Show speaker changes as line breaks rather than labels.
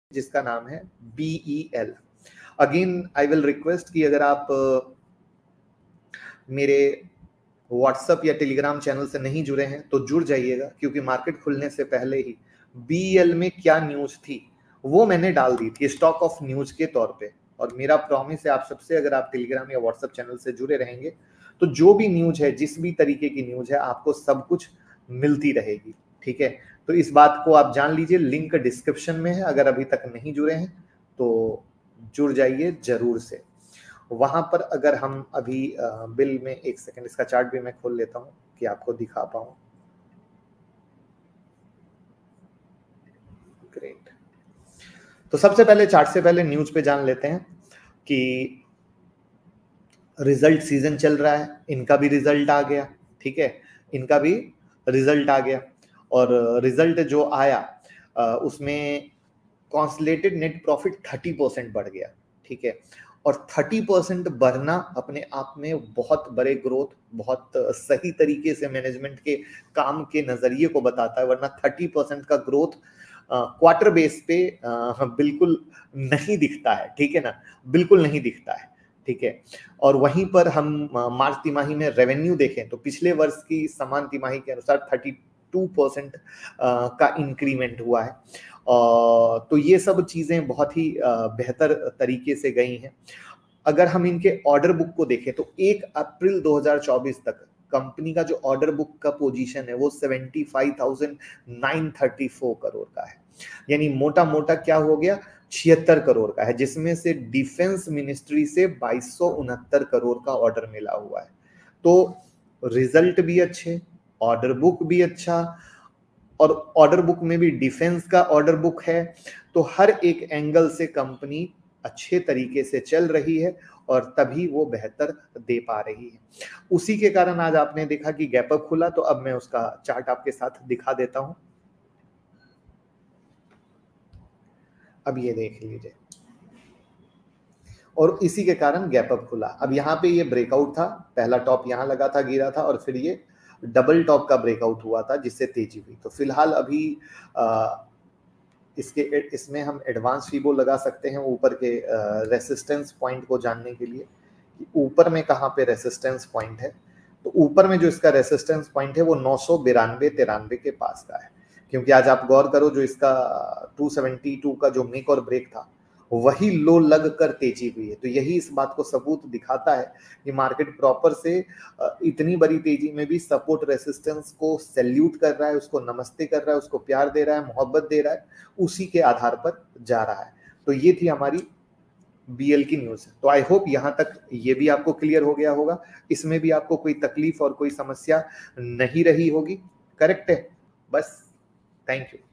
जिसका नाम है BEL। Again I will request कि अगर आप मेरे व्हाट्सएप या टेलीग्राम चैनल से नहीं जुड़े हैं तो जुड़ जाइएगा, क्योंकि मार्केट खुलने से पहले ही BEL में क्या न्यूज थी वो मैंने डाल दी थी स्टॉक ऑफ न्यूज के तौर पे। और मेरा प्रॉमिस है आप सबसे, अगर आप टेलीग्राम या व्हाट्सएप चैनल से जुड़े रहेंगे तो जो भी न्यूज है, जिस भी तरीके की न्यूज है, आपको सब कुछ मिलती रहेगी। ठीक है, तो इस बात को आप जान लीजिए। लिंक डिस्क्रिप्शन में है, अगर अभी तक नहीं जुड़े हैं तो जुड़ जाइए जरूर से। वहां पर अगर हम अभी बिल में, एक सेकंड इसका चार्ट भी मैं खोल लेता हूं कि आपको दिखा पाऊं। ग्रेट। तो सबसे पहले चार्ट से पहले न्यूज पे जान लेते हैं कि रिजल्ट सीजन चल रहा है, इनका भी रिजल्ट आ गया। ठीक है, इनका भी रिजल्ट आ गया, और रिजल्ट जो आया उसमें कॉन्सोलिडेटेड नेट प्रॉफिट 30% बढ़ गया। ठीक है, और 30% बढ़ना अपने आप में बहुत बड़े ग्रोथ, बहुत सही तरीके से मैनेजमेंट के काम के नजरिए को बताता है, वरना 30% का ग्रोथ क्वार्टर बेस पे बिल्कुल नहीं दिखता है। ठीक है ना, बिल्कुल नहीं दिखता है। ठीक है, और वहीं पर हम मार्च तिमाही में रेवेन्यू देखें तो पिछले वर्ष की समान तिमाही के अनुसार 32% का इंक्रीमेंट हुआ है। तो ये सब चीजें बहुत ही बेहतर तरीके से गई हैं। अगर हम इनके ऑर्डर बुक को देखें तो 1 अप्रैल 2024 तक कंपनी का जो ऑर्डर बुक का पोजीशन है वो 75,934 करोड़ का है। यानी मोटा मोटा क्या हो गया, 76 करोड़ का है, जिसमें से डिफेंस मिनिस्ट्री से 2269 करोड़ का ऑर्डर मिला हुआ है। तो रिजल्ट भी अच्छे, ऑर्डर बुक भी अच्छा, और ऑर्डर बुक में भी डिफेंस का ऑर्डर बुक है। तो हर एक एंगल से कंपनी अच्छे तरीके से चल रही है और तभी वो बेहतर दे पा रही है। उसी के कारण आज आपने देखा कि गैप अप खुला, तो अब मैं उसका चार्ट आपके साथ दिखा देता हूं। अब ये देख लीजिए, और इसी के कारण गैप अप खुला। अब यहाँ पे ये ब्रेकआउट था, पहला टॉप यहाँ लगा था, गिरा था, और फिर ये डबल टॉप का ब्रेकआउट हुआ था जिससे तेजी हुई। तो फिलहाल अभी इसमें हम एडवांस फीबो लगा सकते हैं ऊपर के रेसिस्टेंस पॉइंट को जानने के लिए कि ऊपर में कहाँ पे रेसिस्टेंस पॉइंट है। तो ऊपर में जो इसका रेसिस्टेंस पॉइंट है वो 992-93 के पास का है, क्योंकि आज आप गौर करो जो इसका 272 का जो मेक और ब्रेक था वही लो लग कर तेजी हुई है। तो यही इस बात को सबूत दिखाता है कि मार्केट प्रॉपर से इतनी बड़ी तेजी में भी सपोर्ट रेसिस्टेंस को सैल्यूट कर रहा है, उसको नमस्ते कर रहा है, उसको प्यार दे रहा है, मोहब्बत दे रहा है, उसी के आधार पर जा रहा है। तो ये थी हमारी BL की न्यूज। तो आई होप यहाँ तक ये भी आपको क्लियर हो गया होगा, इसमें भी आपको कोई तकलीफ और कोई समस्या नहीं रही होगी। करेक्ट है? बस, थैंक यू।